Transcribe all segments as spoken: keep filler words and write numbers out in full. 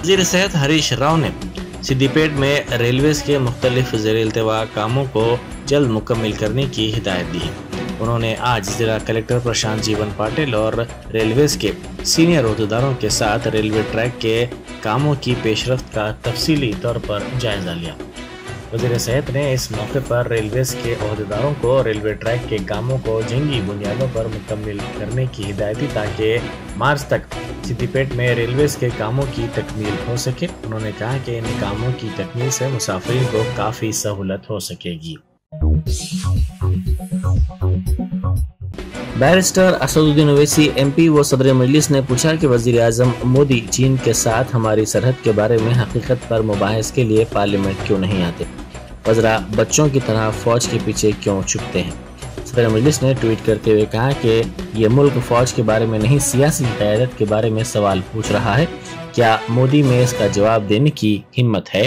वज़ीर सेहत हरीश राव ने सिद्दीपेट में रेलवेज के मुख्तलिफ ज़ेर-ए-इल्तिवा कामों को जल्द मुकम्मल करने की हिदायत दी है। उन्होंने आज जिला कलेक्टर प्रशांत जीवन पाटिल और रेलवेज के सीनियर ओहदेदारों के साथ रेलवे ट्रैक के कामों की पेशरफ्त का तफसीली तौर पर जायजा लिया। वज़ीर सेहत ने इस मौके पर रेलवेज के ओहदेदारों को रेलवे ट्रैक के कामों को जंगी बुनियादों पर मुकम्मल करने की हिदायत दी ताकि मार्च तक सिद्दीपेट में रेलवेज के कामों की तकमील हो सके। उन्होंने कहा कि इन कामों की तकमील से मुसाफिरीन को काफ़ी सहूलत हो सकेगी। बैरिस्टर असदुद्दीन ओवैसी एमपी व सदर मजलिस ने पूछा कि वज़ीर आज़म मोदी चीन के साथ हमारी सरहद के बारे में हकीकत पर मुबाहिस के लिए पार्लियामेंट क्यों नहीं आते, वज़रा बच्चों की तरह फौज के पीछे क्यों छुपते हैं। सदर मजलिस ने ट्वीट करते हुए कहा कि ये मुल्क फौज के बारे में नहीं सियासी क़यादत के बारे में सवाल पूछ रहा है, क्या मोदी में इसका जवाब देने की हिम्मत है।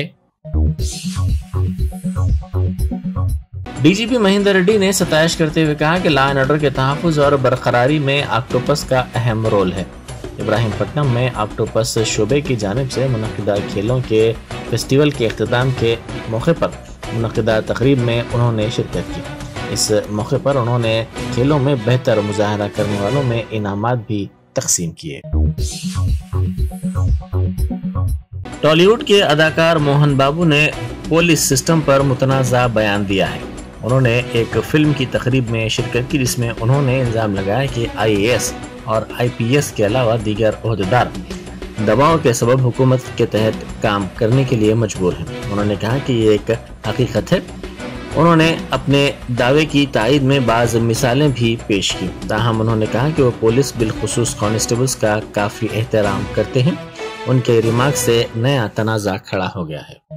डीजीपी महेंद्र रेड्डी ने सताइश करते हुए कहा कि लॉ एंड ऑर्डर के तहफ़्फ़ुज़ और बरकरारी में ऑक्टोपस का अहम रोल है। इब्राहिमपट्टनम में ऑक्टोपस शोबे की जानिब से मुनक़िदा खेलों के फेस्टिवल के अख्तिताम के मौके पर मुनक़िदा तकरीब में उन्होंने शिरकत की। इस मौके पर उन्होंने खेलों में बेहतर मुजाहरा करने वालों में इनामात भी तकसीम किए। टॉलीवुड के अदाकार मोहन बाबू ने पुलिस सिस्टम पर मुतनाज़ा बयान दिया है। उन्होंने एक फिल्म की तकरीब में शिरकत की जिसमें उन्होंने इल्ज़ाम लगाया कि आई ए एस और आई पी एस के अलावा दीगर ओहदेदार दबाव के सबब हुकूमत के तहत काम करने के लिए मजबूर हैं। उन्होंने कहा कि ये एक हकीकत है। उन्होंने अपने दावे की तायद में बाज़ मिसालें भी पेश की। ताहम उन्होंने कहा कि वो पुलिस बिलखुसूस कांस्टेबल्स का काफ़ी एहतराम करते हैं। उनके रिमार्क से नया तनाज़ा खड़ा हो गया है।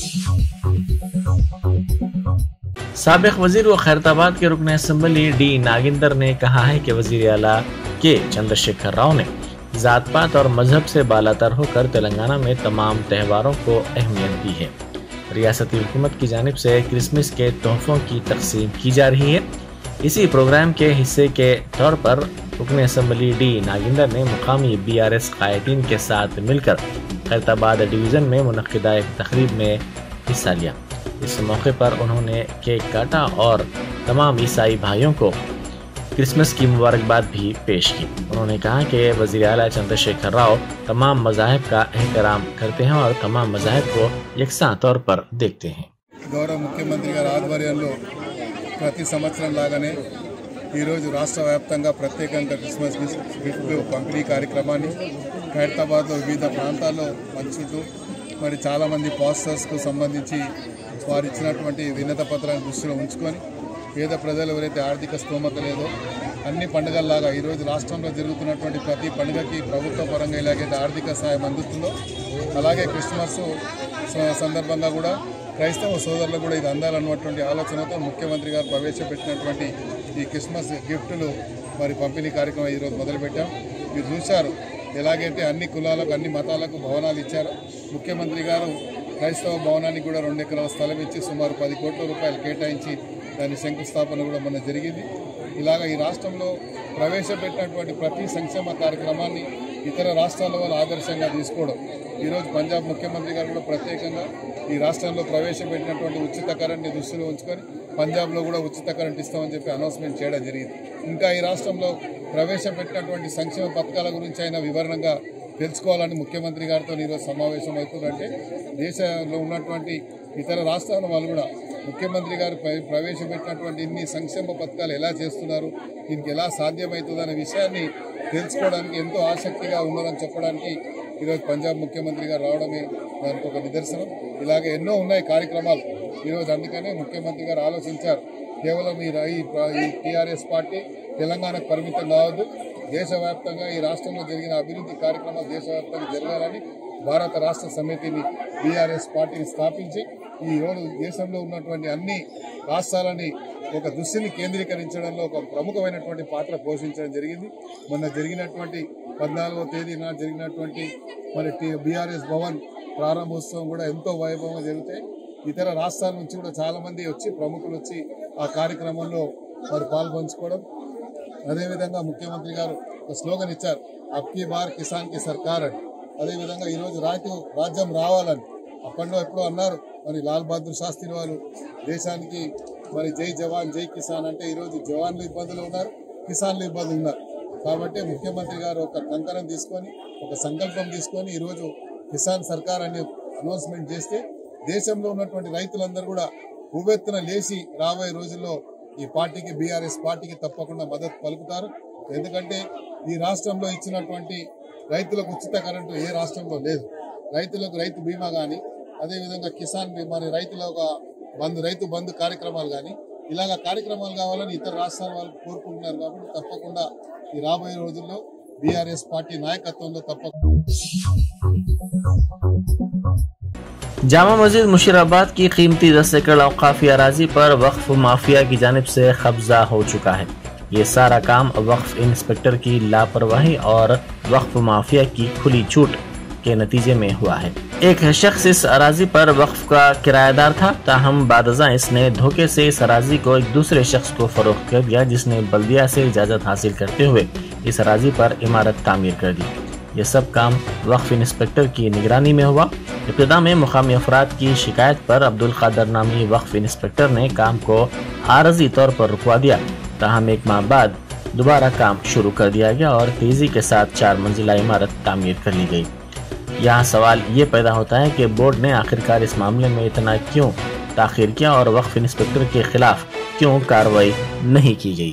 साबिक वजीर व खैरताबाद के रुकन असम्बली डी नागिंदर ने कहा है कि वजीर आला के चंद्रशेखर राव ने जात पात और मजहब से बालातर होकर तेलंगाना में तमाम त्योहारों को अहमियत दी है। रियासती हुकूमत की जानिब से क्रिसमस के तोहफों की तकसीम की जा रही है। इसी प्रोग्राम के हिस्से के तौर पर रुकन असम्बली डी नागिंदर ने मुकामी बी आर एस कायदीन के साथ मिलकर खैरताबाद डिवीज़न में मुनक़िदा एक तकरीब में हिस्सा लिया। इस मौके पर उन्होंने केक काटा और तमाम ईसाई भाइयों को क्रिसमस की मुबारकबाद भी पेश की। उन्होंने कहा कि वज़ीर आला चंद्रशेखर राव तमाम मज़ाहिब का एहतराम करते हैं और तमाम मज़ाहिब को यकसा तौर पर देखते हैं। गौरव मुख्यमंत्री गाరి ఆధ్వర్యంలో ప్రతి సంవత్సరం లాగానే ఈరోజు రాష్ట్ర వ్యాప్తంగా ప్రత్యేకంగా క్రిస్మస్ గిఫ్ట్ పంపిణీ కార్యక్రమాన్ని ఖైరతాబాద్లో వివిధ ప్రాంతాల్లో పంచుతూ మరి చాలామంది పాస్టర్స్కు సంబంధించి వారు ఇచ్చినటువంటి వినత పత్రాన్ని దృష్టిలో ఉంచుకొని పేద ప్రజలు ఎవరైతే ఆర్థిక స్తోమత లేదో అన్ని పండుగల్లాగా ఈరోజు రాష్ట్రంలో జరుగుతున్నటువంటి ప్రతి పండుగకి ప్రభుత్వ పరంగా ఎలాగైతే ఆర్థిక సహాయం అందుతుందో అలాగే క్రిస్మస్ సందర్భంగా కూడా క్రైస్తవ సోదరులకు కూడా ఇది అందాలన్నటువంటి ఆలోచనతో ముఖ్యమంత్రి గారు ప్రవేశపెట్టినటువంటి ఈ క్రిస్మస్ గిఫ్టులు మరి పంపిణీ కార్యక్రమం ఈరోజు మొదలుపెట్టాం। మీరు చూశారు ఎలాగైతే అన్ని కులాలకు అన్ని మతాలకు భవనాలు ఇచ్చారు। ముఖ్యమంత్రి గారు క్రైస్తవ భవనానికి కూడా రెండు ఎకరాల స్థలం ఇచ్చి సుమారు పది కోట్ల రూపాయలు కేటాయించి దాని శంకుస్థాపన కూడా మన జరిగింది। ఇలాగ ఈ రాష్ట్రంలో ప్రవేశపెట్టినటువంటి ప్రతి సంక్షేమ కార్యక్రమాన్ని ఇతర రాష్ట్రాల వాళ్ళు ఆదర్శంగా తీసుకోవడం ఈరోజు పంజాబ్ ముఖ్యమంత్రి గారు కూడా ప్రత్యేకంగా ఈ రాష్ట్రంలో ప్రవేశపెట్టినటువంటి ఉచిత కరెంట్ని దృష్టిలో ఉంచుకొని పంజాబ్లో కూడా ఉచిత కరెంట్ ఇస్తామని చెప్పి అనౌన్స్మెంట్ చేయడం జరిగింది। ఇంకా ఈ రాష్ట్రంలో ప్రవేశపెట్టినటువంటి సంక్షేమ పథకాల గురించి అయినా వివరణగా తెలుసుకోవాలని ముఖ్యమంత్రి గారితో ఈరోజు సమావేశం అవుతుందంటే దేశంలో ఉన్నటువంటి ఇతర రాష్ట్రాల వాళ్ళు కూడా ముఖ్యమంత్రి గారు ప్రవేశపెట్టినటువంటి ఇన్ని సంక్షేమ పథకాలు ఎలా చేస్తున్నారు, దీనికి ఎలా సాధ్యమవుతుందనే విషయాన్ని తెలుసుకోవడానికి ఎంతో ఆసక్తిగా ఉన్నారని చెప్పడానికి ఈరోజు పంజాబ్ ముఖ్యమంత్రి గారు రావడమే దానికి ఒక నిదర్శనం। ఇలాగే ఎన్నో ఉన్నాయి కార్యక్రమాలు ఈరోజు, అందుకనే ముఖ్యమంత్రి గారు ఆలోచించారు కేవలం ఈ ఈ టీఆర్ఎస్ పార్టీ తెలంగాణకు పరిమితం కావద్దు, దేశవ్యాప్తంగా ఈ రాష్ట్రంలో జరిగిన అభివృద్ధి కార్యక్రమాలు దేశవ్యాప్తంగా జరగాలని భారత రాష్ట్ర సమితిని బీఆర్ఎస్ పార్టీని స్థాపించి ఈ రోజు దేశంలో ఉన్నటువంటి అన్ని రాష్ట్రాలని ఒక దృష్టిని కేంద్రీకరించడంలో ఒక ప్రముఖమైనటువంటి పాత్ర పోషించడం జరిగింది। మొన్న జరిగినటువంటి పద్నాలుగో తేదీ నాడు జరిగినటువంటి మరి బీఆర్ఎస్ భవన్ ప్రారంభోత్సవం కూడా ఎంతో వైభవంగా జరుగుతాయి। ఇతర రాష్ట్రాల నుంచి కూడా చాలామంది వచ్చి ప్రముఖులు వచ్చి ఆ కార్యక్రమంలో మరి పాల్పంచుకోవడం, అదేవిధంగా ముఖ్యమంత్రి గారు ఒక స్లోగన్ ఇచ్చారు, అబ్కీ బార్ కిసాన్ కి సర్కార్ అని। అదేవిధంగా ఈరోజు రైతు రాజ్యం రావాలని అప్పట్లో ఎప్పుడో అన్నారు. మరి లాల్ బహదూర్ శాస్త్రి వాళ్ళు దేశానికి మరి జై జవాన్ జై కిసాన్ అంటే ఈరోజు జవాన్లు ఇబ్బందులు ఉన్నారు, కిసాన్లు ఇబ్బందులు ఉన్నారు. కాబట్టి ముఖ్యమంత్రి గారు ఒక కంకణం తీసుకొని ఒక సంకల్పం తీసుకొని ఈరోజు కిసాన్ సర్కార్ అనే అనౌన్స్మెంట్ చేస్తే దేశంలో ఉన్నటువంటి రైతులందరూ కూడా ఉవ్వెత్తున లేచి రాబోయే రోజుల్లో ఈ పార్టీకి బీఆర్ఎస్ పార్టీకి తప్పకుండా మద్దతు పలుకుతారు. ఎందుకంటే ఈ రాష్ట్రంలో ఇచ్చినటువంటి రైతులకు ఉచిత కరెంటు ఏ రాష్ట్రంలో లేదు. రైతులకు రైతు బీమా కానీ అదేవిధంగా కిసాన్ బీమా రైతుల ఒక బంధు రైతు బంధు కార్యక్రమాలు కానీ ఇలాగ కార్యక్రమాలు కావాలని ఇతర రాష్ట్రాల వాళ్ళు కోరుకుంటున్నారు. కాబట్టి తప్పకుండా ఈ రాబోయే రోజుల్లో బీఆర్ఎస్ పార్టీ నాయకత్వంలో తప్పకుండా जामा मस्जिद मुशीराबाद की कीमती दस एकड़ औकाफी अराजी पर वक्फ माफिया की जानिब से कब्जा हो चुका है। ये सारा काम वक्फ इंस्पेक्टर की लापरवाही और वक्फ माफिया की खुली छूट के नतीजे में हुआ है। एक शख्स इस अराजी पर वक्फ का किराएदार था, ताहम बादजा इसने धोखे से इस अराजी को एक दूसरे शख्स को फरोख्त कर दिया, जिसने बल्दिया से इजाजत हासिल करते हुए इस अराजी पर इमारत तामीर कर दी। ये सब काम वक्फ इंस्पेक्टर की निगरानी में हुआ। इब्तिदा में मुकामी अफराद की शिकायत पर अब्दुल कादर नामी वक्फ इंस्पेक्टर ने काम को आरजी तौर पर रुकवा दिया। ताहम एक माह बाद दोबारा काम शुरू कर दिया गया और तेजी के साथ चार मंजिला इमारत तामीर कर ली गई। यहाँ सवाल ये पैदा होता है कि बोर्ड ने आखिरकार इस मामले में इतना क्यों ताखिर किया और वक्फ इंस्पेक्टर के खिलाफ क्यों कार्रवाई नहीं की गई।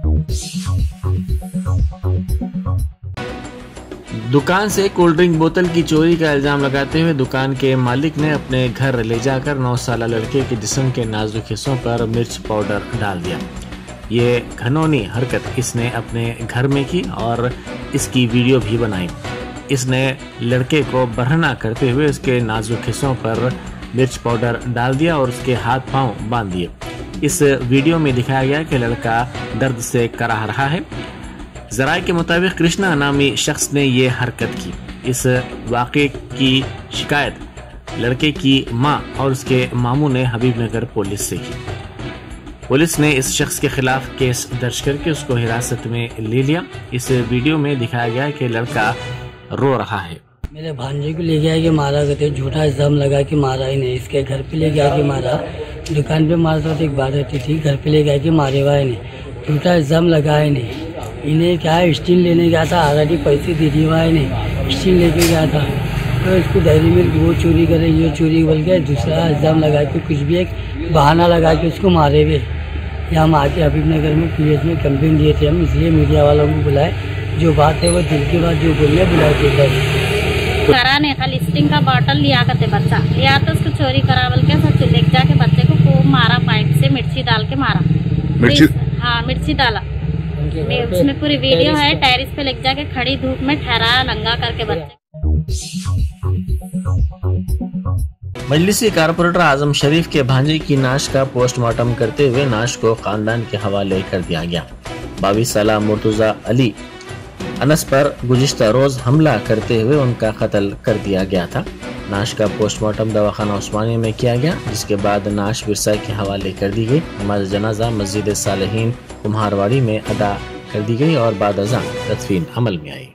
दुकान से कोल्ड ड्रिंक बोतल की चोरी का इल्जाम लगाते हुए दुकान के मालिक ने अपने घर ले जाकर नौ साल लड़के के जिस्म के नाजुक हिस्सों पर मिर्च पाउडर डाल दिया। ये घिनौनी हरकत इसने अपने घर में की और इसकी वीडियो भी बनाई। इसने लड़के को बरहना करते हुए उसके नाजुक हिस्सों पर मिर्च पाउडर डाल दिया और उसके हाथ पांव बांध दिए। इस वीडियो में दिखाया गया कि लड़का दर्द से कराह रहा है। जराये के मुताबिक कृष्णा नामी शख्स ने ये हरकत की। इस वाक़े की शिकायत लड़के की मां और उसके मामू ने हबीबनगर पुलिस से की। पुलिस ने इस शख्स के खिलाफ केस दर्ज करके उसको हिरासत में ले लिया। इस वीडियो में दिखाया गया कि लड़का रो रहा है। मेरे भांजे को ले गया कि मारा करते, झूठा इल्जाम लगा कि मारा ही नहीं। इसके घर पे ले गया कि मारा, दुकान पे मारता तो एक बात रहती थी, घर पे ले गया कि मारे हुआ है नहीं, झूठा इल्जाम लगा है नहीं। इन्हें क्या है स्टील लेने गया था, ऑलरेडी पैसे दे दिए हुआ है नहीं, स्टील लेके गया था तो इसको डायरी मिल्क वो चोरी करे ये चोरी बोल के दूसरा इल्जाम लगा के कुछ भी एक बहाना लगा के उसको मारे हुए। यहाँ हम आके हबीबनगर में पुलिस में कंप्लेन दिए थे हम, इसलिए मीडिया वालों को बुलाए। जो बात है वो दिल की बात जो बोलिए बुलाए थे। कराने का लिस्टिंग का बॉटल लिया करते बच्चा लिया तो उसको चोरी करा बोल के सब ले जाके बच्चे को खूब मारा, पाइप से मिर्ची डाल के मारा। मिर्ची हाँ मिर्ची डाला। उसमें पूरी वीडियो है। टेरिस पे लेके जाके खड़ी धूप में ठहराया नंगा करके बच्चे। मजलिसी कारपोरेटर आजम शरीफ के भांजे की नाश का पोस्टमार्टम करते हुए नाश को खानदान के हवाले कर दिया गया। बाईस साल मुर्तुजा अली अनस पर गुज़िश्ता रोज हमला करते हुए उनका कत्ल कर दिया गया था। नाश का पोस्टमार्टम दवाखाना उस्मानिया में किया गया, जिसके बाद नाश विरसा के हवाले कर दी गई। नमाज जनाजा मस्जिद सालेहीन कुम्हारवाड़ी में अदा कर दी गई और बाद अज़ां तदफीन अमल में आई।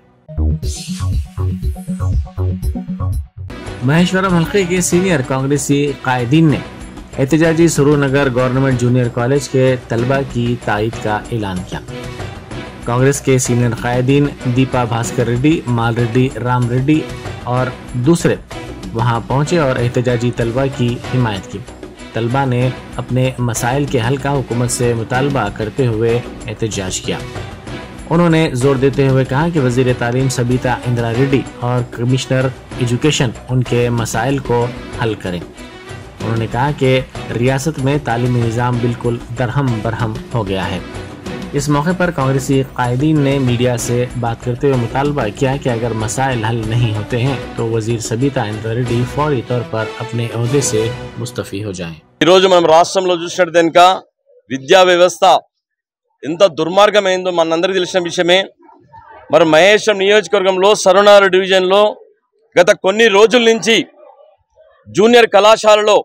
महेश्वरम हल्के के सीनियर कांग्रेसी कायदीन ने एहतजाजी सुरूनगर गवर्नमेंट जूनियर कॉलेज के तलबा की तायद का ऐलान किया। कांग्रेस के सीनियर कायदीन दीपा भास्कर रेड्डी, माल रेड्डी, राम रेड्डी और दूसरे वहां पहुंचे और एहतजाजी तलबा की हिमायत की। तलबा ने अपने मसाइल के हल का हुकूमत से मुतालबा करते हुए एहतजाज किया। उन्होंने जोर देते हुए कहा कि वजीर तालीम सबीता इंदिरा रेड्डी और कमिश्नर एजुकेशन उनके मसाइल को हल करें। उन्होंने कहा कि रियासत में तालीमी निज़ाम बिल्कुल दरहम बरहम हो गया है। इस मौके पर कांग्रेसी कायदीन ने मीडिया से बात करते हुए मुतालबा किया कि अगर मसाइल हल नहीं होते हैं तो वजीर सबीता इंदिरा रेड्डी फौरी तौर पर अपने ओहदे से मुस्तफी हो जाएं। ఈరోజు మనం రాష్ట్రంలో చూసినట్టు కనుక విద్యా వ్యవస్థ ఎంత దుర్మార్గమైందో మనందరికీ తెలిసిన విషయమే। మరి మహేశ్వరం నియోజకవర్గంలో సరునారు డివిజన్లో గత కొన్ని రోజుల నుంచి జూనియర్ కళాశాలలో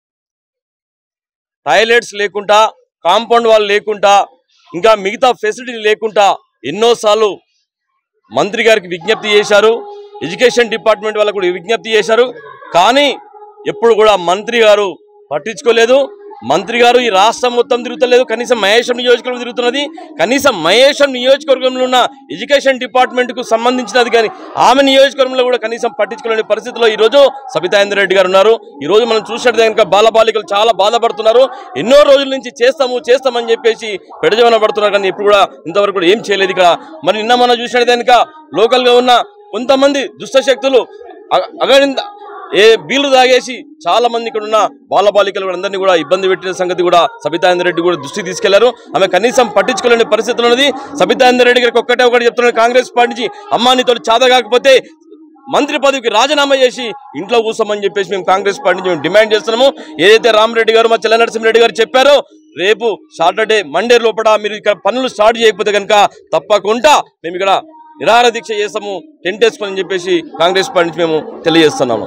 టాయిలెట్స్ లేకుండా, కాంపౌండ్ వాల్ లేకుండా, ఇంకా మిగతా ఫెసిలిటీ లేకుండా ఎన్నోసార్లు మంత్రి గారికి విజ్ఞప్తి చేశారు। ఎడ్యుకేషన్ డిపార్ట్మెంట్ వాళ్ళకు కూడా విజ్ఞప్తి చేశారు. కానీ ఎప్పుడు కూడా మంత్రి గారు పట్టించుకోలేదు. మంత్రి గారు ఈ రాష్ట్రం మొత్తం తిరుగుతలేదు, కనీసం మహేశ్వరం నియోజకవర్గం తిరుగుతున్నది. కనీసం మహేశ్వరం నియోజకవర్గంలో ఉన్న ఎడ్యుకేషన్ డిపార్ట్మెంట్కు సంబంధించినది కానీ ఆమె నియోజకవర్గంలో కూడా కనీసం పట్టించుకోలేని పరిస్థితిలో ఈరోజు సబితా ఇంద్రారెడ్డి గారు ఉన్నారు. ఈరోజు మనం చూసినట్టు కనుక బాలబాలికలు చాలా బాధపడుతున్నారు. ఎన్నో రోజుల నుంచి చేస్తాము చేస్తామని చెప్పేసి పెడజవన పడుతున్నారు, కానీ ఇప్పుడు కూడా ఇంతవరకు కూడా ఏం చేయలేదు ఇక్కడ. మరి నిన్న మనం చూసినట్టు కనుక లోకల్గా ఉన్న కొంతమంది దుష్టశక్తులు అగడింద ఏ బీళ్లు తాగేసి చాలా మంది ఇక్కడ ఉన్న బాలబాలికలు అందరినీ కూడా ఇబ్బంది పెట్టిన సంగతి కూడా సబితా ఇంద్రారెడ్డి కూడా దృష్టి తీసుకెళ్లారు. ఆమె కనీసం పట్టించుకోలేని పరిస్థితులు ఉన్నది. సబితా ఇంద్రారెడ్డి గారికి ఒక్కటే ఒకటి చెప్తున్నారు, కాంగ్రెస్ పార్టీ నుంచి అమ్మా నీతో చాద కాకపోతే మంత్రి పదవికి రాజీనామా చేసి ఇంట్లో కూర్చోమని చెప్పేసి మేము కాంగ్రెస్ పార్టీ నుంచి డిమాండ్ చేస్తున్నాము. ఏదైతే రామరెడ్డి గారు మా చెల్ల నరసింహారెడ్డి గారు చెప్పారో రేపు సాటర్డే మండే లోపల మీరు ఇక్కడ పనులు స్టార్ట్ చేయకపోతే కనుక తప్పకుండా మేము ఇక్కడ నిరాహార దీక్ష చేస్తాము, టెంట్ వేసుకొని చెప్పేసి కాంగ్రెస్ పార్టీ నుంచి మేము తెలియజేస్తున్నాము.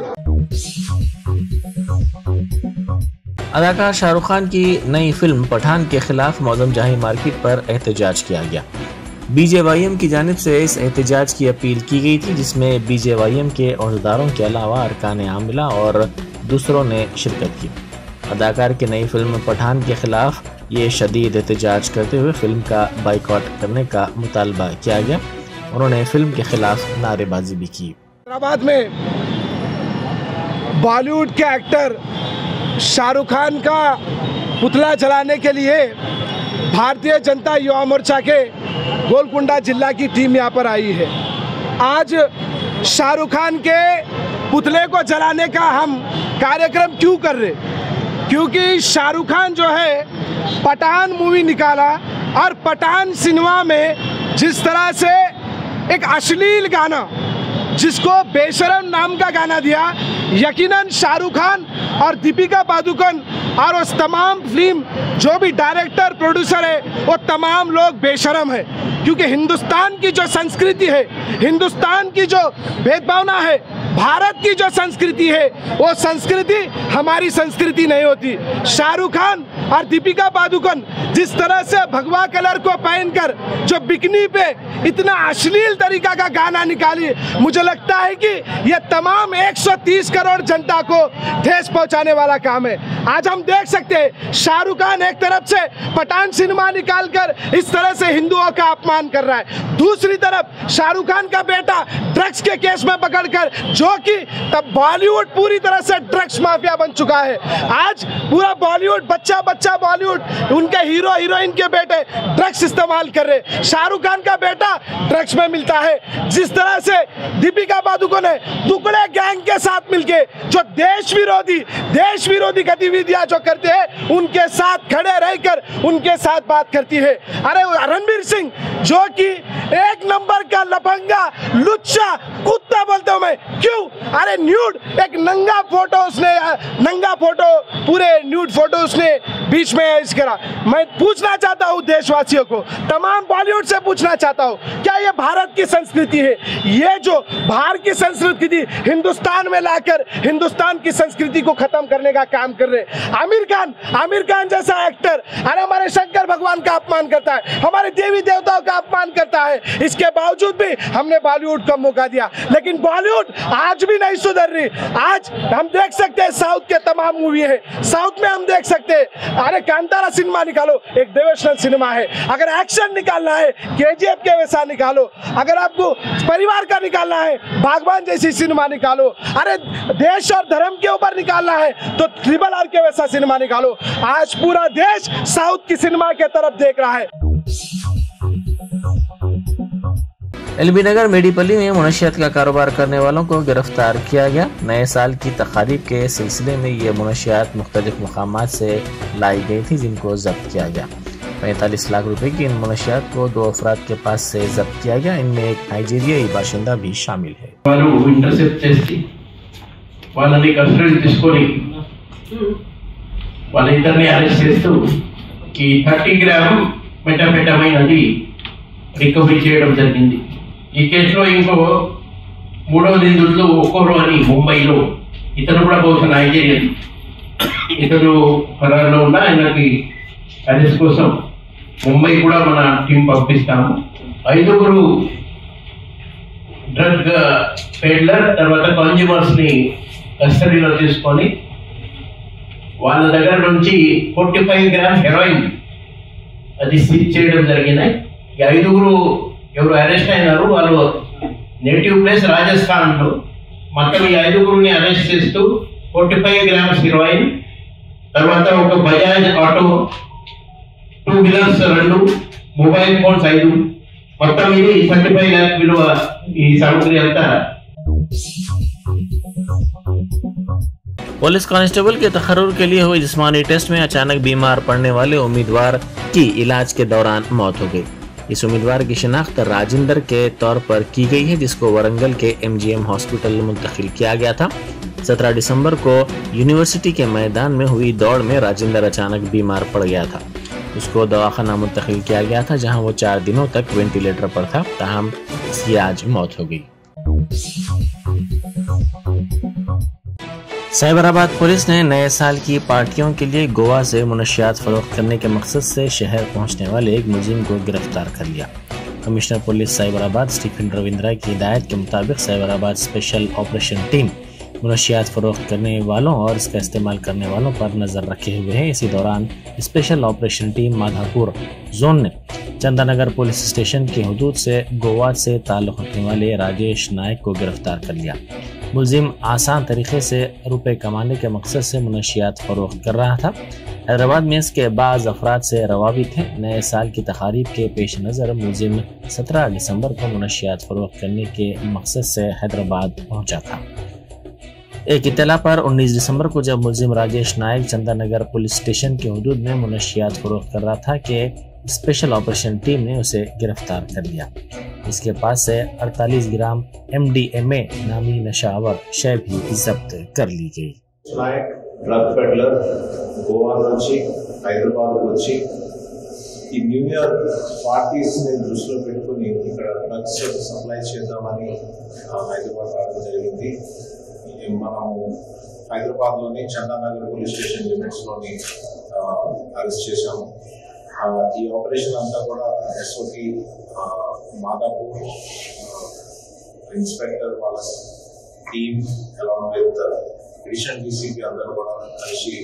अदाकार शाहरुख खान की नई फिल्म पठान के खिलाफ मौजम जाही मार्केट पर एहतजाज किया गया। बीजेवाईएम की जानिब से इस एहतजाज की अपील की गई थी, जिसमें बीजेवाईएम के अहदेदारों के अलावा अरकान आमिला और दूसरों ने शिरकत की। अदाकार की नई फिल्म पठान के खिलाफ ये शदीद एहतजाज करते हुए फिल्म का बाइकआउट करने का मुतालबा किया गया। उन्होंने फिल्म के खिलाफ नारेबाजी भी की। हैदराबाद में बॉलीवुड के एक्टर शाहरुख खान का पुतला जलाने के लिए भारतीय जनता युवा मोर्चा के गोलकुंडा जिला की टीम यहाँ पर आई है। आज शाहरुख खान के पुतले को जलाने का हम कार्यक्रम क्यों कर रहे? क्योंकि शाहरुख खान जो है पठान मूवी निकाला और पठान सिनेमा में जिस तरह से एक अश्लील गाना जिसको बेशरम नाम का गाना दिया, यकीनन शाहरुख खान और दीपिका पादुकोण और उस तमाम फिल्म जो भी डायरेक्टर प्रोड्यूसर है वो तमाम लोग बेशरम है। क्योंकि हिंदुस्तान की जो संस्कृति है, हिंदुस्तान की जो भेदभावना है, भारत की जो संस्कृति है वो संस्कृति हमारी संस्कृति नहीं होती। शाहरुख खान और दीपिका पादुकोण जिस तरह से भगवा कलर को पहनकर जो बिकनी पे इतना अश्लील तरीका का गाना निकाली, मुझे लगता है कि यह तमाम एक सौ तीस करोड़ जनता को ठेस पहुंचाने वाला काम है। आज हम देख सकते हैं शाहरुख खान एक तरफ से पठान सिनेमा निकालकर इस तरह से हिंदुओं का अपमान कर रहा है, दूसरी तरफ शाहरुख खान का बेटा ड्रग्स के केस में पकड़कर, जो कि तब बॉलीवुड पूरी तरह से ड्रग्स माफिया बन चुका है। आज पूरा बॉलीवुड बच्चा बच्चा बॉलीवुड उनके हीरो हीरोइन के बेटे ड्रग्स इस्तेमाल कर रहे। शाहरुख खान का बेटा ड्रग्स में मिलता है। जिस तरह से दीपिका पादुकोण ने दुकड़े गैंग के साथ मिलके जो देश विरोधी देश विरोधी गतिविधियां जो करते हैं उनके साथ खड़े रहकर उनके साथ बात करती है। अरे रणवीर सिंह जो कि एक नंबर का लफंगा लुच्चा कुत्ता बोलता हूं मैं, क्यों? अरे न्यूड एक नंगा फोटो उसने नंगा फोटो पूरे न्यूड फोटो उसने बीच में ऐसे करा। मैं पूछना चाहता हूं देशवासियों को, तमाम बॉलीवुड से पूछना चाहता हूं, क्या ये भारत की संस्कृति है? ये जो बाहर की संस्कृति हिंदुस्तान में लाकर हिंदुस्तान की संस्कृति को खत्म करने का काम कर रहे। आमिर खान आमिर खान जैसा एक्टर अरे हमारे शंकर भगवान का अपमान करता है, हमारे देवी देवताओं का अपमान करता है। इसके बावजूद भी हमने बॉलीवुड को मौका दिया, लेकिन बॉलीवुड आज भी नहीं सुधर रही। आज हम देख सकते हैं साउथ के तमाम मूवी है, साउथ में हम देख सकते हैं अरे कांतारा सिनेमा निकालो, एक डिवोशनल सिनेमा है। अगर एक्शन निकालना है केजीएफ के वैसा निकालो, अगर आपको परिवार का निकालना है बागबान जैसी सिनेमा निकालो, अरे देश और धर्म के ऊपर निकालना है तो ट्रिपल आर के वैसा सिनेमा निकालो। आज पूरा देश साउथ की सिनेमा के तरफ देख रहा है। एलबी नगर मेडीपल्ली में मुनशियात का कारोबार करने वालों को गिरफ्तार किया गया। नए साल की तकारीब के सिलसिले में ये मुनशियात मुख्तलिफ मकामात से लाई गई थी, जिनको जब्त किया गया। पैंतालीस लाख रुपए की इन मुनशियात को दो अफराद के पास से जब्त किया गया। इनमें एक नाइजीरियाई बाशिंदा भी शामिल है। వాళ్ళని కస్టడీ తీసుకొని వాళ్ళిద్దరిని అరెస్ట్ చేస్తూ ఈ థర్టీ గ్రామ్ మెటాఫెటమైనది రికవరీ చేయడం జరిగింది। ఈ కేసులో ఇంకో మూడవ నిందితుడు ఒక్కోరు అని ముంబైలో, ఇతను కూడా బహుశా నైజీరియన్, ఇతను ఫరార్లో ఉన్న ఆయనకి అరెస్ట్ కోసం ముంబై కూడా మన టీం పంపిస్తాము। ఐదుగురు డ్రగ్ పెడ్లర్ తర్వాత కన్జ్యూమర్స్ ని కస్టడీలో తీసుకొని వాళ్ళ దగ్గర నుంచి forty five grams heroin seize సీజ్ చేయడం జరిగినాయి. ఈ ఐదుగురు ఎవరు అరెస్ట్ అయినారు వాళ్ళు నేటివ్ ప్లేస్ రాజస్థాన్లో. మొత్తం ఈ ఐదుగురుని అరెస్ట్ చేస్తూ ఫోర్టీ ఫైవ్ గ్రామ్స్ హెరాయిన్, తర్వాత ఒక బజాజ్ ఆటో, టూ వీలర్స్ రెండు, మొబైల్ ఫోన్స్ ఐదు, మొత్తం ఇది థర్టీ ఫైవ్ ల్యాక్ విలువ ఈ సామగ్రి అంతా. पुलिस कांस्टेबल के तकर्रुर के लिए हुए जिस्मानी टेस्ट में अचानक बीमार पड़ने वाले उम्मीदवार की इलाज के दौरान मौत हो गई। इस उम्मीदवार की शिनाख्त राजिंदर के तौर पर की गई है, जिसको वरंगल के एमजीएम हॉस्पिटल मुंतकिल किया गया था। सत्रह दिसंबर को यूनिवर्सिटी के मैदान में हुई दौड़ में राजिंदर अचानक बीमार पड़ गया था। उसको दवाखाना मुंतकिल किया गया था, जहां वो चार दिनों तक वेंटिलेटर पर था। ताहम इसकी आज मौत हो गई। साइबराबाद पुलिस ने नए साल की पार्टियों के लिए गोवा से मुनशियात फरोख्त करने के मकसद से शहर पहुंचने वाले एक मुलजिम को गिरफ्तार कर लिया। Commissioner police Cyberabad Stephen Ravindra की हिदायत के मुताबिक साइबराबाद स्पेशल ऑपरेशन टीम मुनशियात फरोख्त करने वालों और इसका इस्तेमाल करने वालों पर नजर रखे हुए है। इसी दौरान special operation team Madhapur zone ने चंदानगर पुलिस स्टेशन के हदूद से गोवा से ताल्लुक़ रखने वाले राजेश नायक को गिरफ्तार कर लिया। मुलजिम आसान तरीके से रुपए कमाने के मकसद से मुनशियात फरोख्त कर रहा था। हैदराबाद में इसके बाज़ अफराद से रवाबित थे। नए साल की तकारीब के पेश नज़र मुलजिम सत्रह दिसंबर को मुनशियात फरोख्त करने के मकसद से हैदराबाद पहुंचा था। एक इत्तला पर उन्नीस दिसंबर को जब मुलजिम राजेश नायक चंदानगर पुलिस स्टेशन के हदूद में मुनशियात फरोख्त कर रहा था कि स्पेशल ऑपरेशन टीम ने उसे गिरफ्तार कर लिया। इसके पास से अड़तालीस ग्राम एमडीएमए नामी नशावर शय भी जब्त कर ली गई। డ్రగ్ పెడ్లర్ గోవా నుంచి హైదరాబాద్ వచ్చి ఈ న్యూ ఇయర్ పార్టీస్ ని దృష్టిలో పెట్టుకుని ఇక్కడ డ్రగ్స్ సప్లై చేద్దామని హైదరాబాద్ రావడం జరిగింది. మనము హైదరాబాద్లోని చందానగర్ పోలీస్ స్టేషన్ లిమిట్స్లోని అరెస్ట్ చేశాము. ఈ ఆపరేషన్ అంతా కూడా ఎస్ఓటి మాదాపూర్ ఇన్స్పెక్టర్ వాళ్ళ team along with additional DCP అందరూ కూడా కలిసి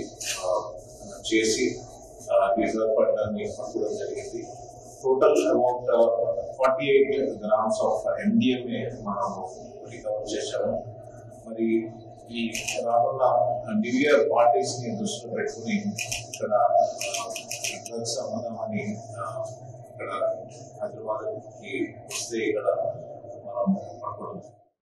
చేసి రిజర్వ్ పడ్డాన్ని పట్టుకోవడం జరిగింది. Total about forty eight grams of MDMA మనం రికవర్ చేశాము. మరి ఈ రానున్న న్యూ ఇయర్ పార్టీస్ ని దృష్టిలో పెట్టుకుని ఇక్కడ డ్రగ్స్ అమ్మదామని ఇక్కడ హైదరాబాద్కి వస్తే ఇక్కడ మనం పట్టుకోవడం.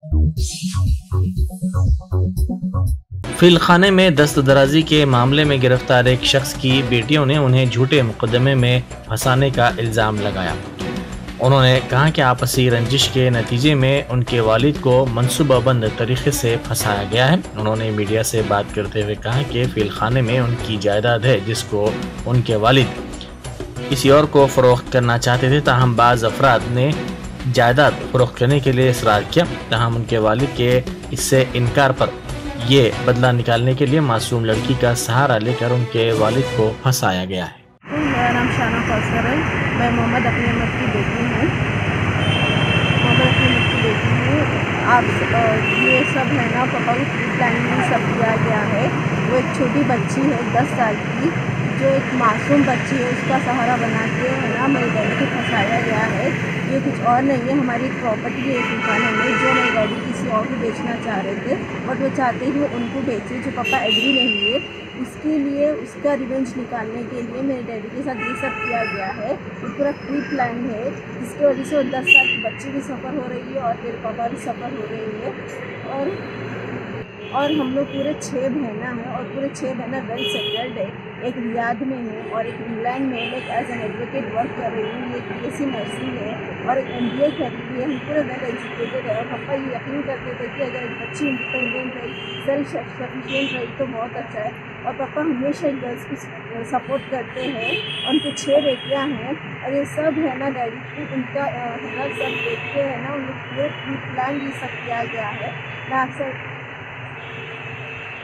फिलखाने में दस्तदराजी के मामले में गिरफ्तार एक शख्स की बेटियों ने उन्हें झूठे मुकदमे में फंसाने का इल्ज़ाम लगाया। उन्होंने कहा कि आपसी रंजिश के नतीजे में उनके वालिद को मनसूबाबंद तरीके से फंसाया गया है। उन्होंने मीडिया से बात करते हुए कहा कि फिलखाने में उनकी जायदाद है जिसको उनके वालिद किसी और को फ़रोख्त करना चाहते थे। ताहम बाज़ अफराद ने जायदाद फ़रोख्त करने के लिए इसरार किया। ताहम उनके वालिद के इससे इनकार पर ये बदला निकालने के लिए मासूम लड़की का सहारा लेकर उनके वालिद को फंसाया गया है। मेरा नाम शाना कौसर है। मैं मोहम्मद अपनी अहमद की बेटी हूँ। मोहम्मद अपनी अहमद की बेटी हूँ। आप ये सब है ना पापा को प्री प्लानिंग में सब किया गया है। वो एक छोटी बच्ची है दस साल की, जो एक मासूम बच्ची है, उसका सहारा बना के है ना मेरे डैडी को फंसाया गया है। ये कुछ और नहीं है, हमारी एक प्रॉपर्टी है एक दुकान में जो मेरे डैडी किसी और को बेचना चाह रहे थे, बट वो चाहते ही वो उनको बेचे, जो पापा एग्री नहीं हुए। उसके लिए उसका रिवेंज निकालने के लिए मेरे डैडी के साथ ये सब किया गया है। ये पूरा प्री प्लान है, जिसकी वजह से वो दस साल की बच्ची भी सफ़र हो रही है और मेरे पापा भी सफ़र हो रही है। और और हम लोग पूरे छः बहना हैं और पूरे छः बहना वेल सेटल्ड है। एक रियाद में है और एक इंग्लैंड में मैं एज एन एडवोकेट वर्क कर रही हूँ। ये बी एस सी नर्सिंग है और एक एम बी ए कर रही है। हम पूरे वेल एजुकेटेड है और पापा ये यकीन करते थे कि अगर एक बच्ची इंडिपेंडेंट रही, सेल्फ सफिशिएंट रही तो बहुत अच्छा है। और पापा हमेशा गर्ल्स को सपोर्ट करते हैं। उनके छः बेटियाँ हैं और ये सब है ना डैडी को उनका है ना सब देख के है ना उन्हें पूरे प्री प्लान ये सब किया गया है ना। अक्सर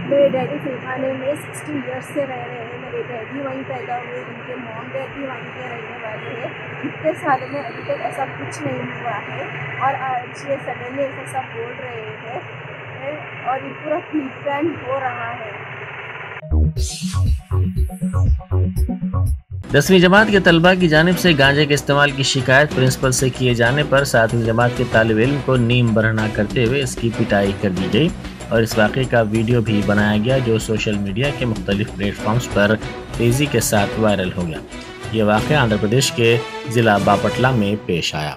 मेरे डैडी फिलखाने में सिक्सटी ईयर्स से रह रहे हैं। मेरे डैडी वहीं पैदा हुए, उनके मॉम डैड भी वहीं के रहने वाले हैं। इतने सालों में अभी तक ऐसा कुछ नहीं हुआ है और आज ये सडनली ऐसा सब बोल रहे हैं और ये पूरा प्री प्लान हो रहा है। दसवीं जमात के तलबा की जानिब से गांजे के इस्तेमाल की शिकायत प्रिंसिपल से किए जाने पर सातवीं जमात के तालिब इल्म को नीम बरहना करते हुए इसकी पिटाई कर दी गई और इस वाक़े का वीडियो भी बनाया गया जो सोशल मीडिया के मुख्तलिफ प्लेटफॉर्म्स पर तेज़ी के साथ वायरल हो गया। ये वाक़या आंध्र प्रदेश के ज़िला बापटला में पेश आया।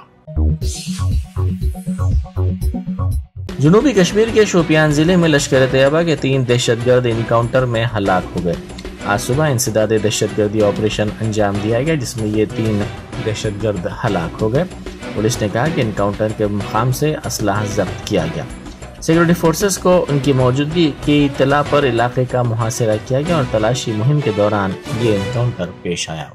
जनूबी कश्मीर के शोपियान जिले में लश्कर तैयबा के तीन दहशतगर्द इनकाउंटर में हलाक हो गए। आज सुबह इंसदादे दहशतगर्दी ऑपरेशन अंजाम दिया गया जिसमें ये तीन दहशतगर्द हलाक हो गए। पुलिस ने कहा कि इनकाउंटर के मुकाम से असलाह जब्त किया गया। सिक्योरिटी फोर्सेस को उनकी मौजूदगी की इत्तला पर इलाके का मुहासिरा किया गया और तलाशी मुहिम के दौरान ये इनकाउंटर पेश आया।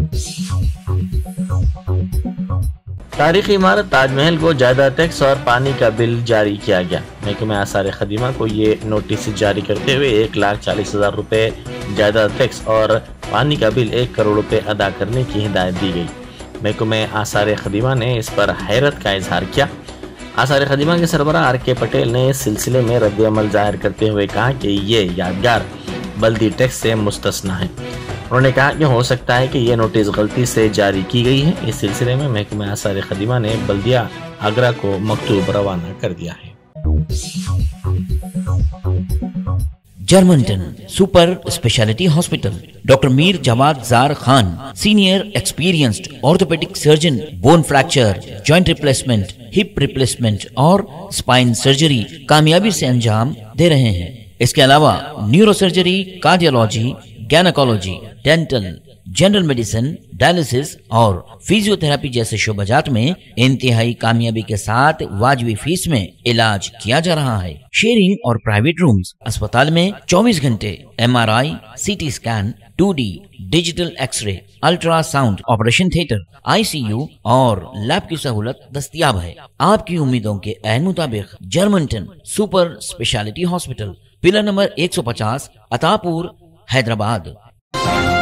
तारीखी इमारत ताजमहल को जायदाद टैक्स और पानी का बिल जारी किया गया। महकमे आसार खदीमा को ये नोटिस जारी करते हुए एक लाख चालीस हजार रुपए जायदाद टैक्स और पानी का बिल एक करोड़ रुपए अदा करने की हिदायत दी गई। महकमे आसार खदीमा ने इस पर हैरत का इजहार किया। आसार खदीमा के सरबराह आर के पटेल ने इस सिलसिले में रद्द अमल जाहिर करते हुए कहा कि ये यादगार बल्दी टैक्स से मुस्तस्ना है। उन्होंने कहा कि हो सकता है कि ये नोटिस गलती से जारी की गई है। इस सिलसिले में महकमा आसार खदीमा ने बल्दिया आगरा को मकतूब रवाना कर दिया है। Germanten super specialty hospital, doctor Mir Jawad Zar Khan, senior experienced orthopaedic surgeon, bone fracture, joint replacement, hip replacement और स्पाइन सर्जरी कामयाबी से अंजाम दे रहे हैं। इसके अलावा neuro surgery, cardiology, gynaecology, dental, general medicine, dialysis और फिजियोथेरेपी जैसे शोबाजात में इंतहाई कामयाबी के साथ वाजबी फीस में इलाज किया जा रहा है। शेयरिंग और प्राइवेट रूम्स, अस्पताल में चौबीस घंटे MRI, CT scan, two D digital X ray, ultrasound, operation theatre, ICU और लैब की सहूलत दस्तयाब है। आपकी उम्मीदों के ऐन मुताबिक Germanten super specialty hospital, pillar number एक सौ पचास, अतापुर, हैदराबाद।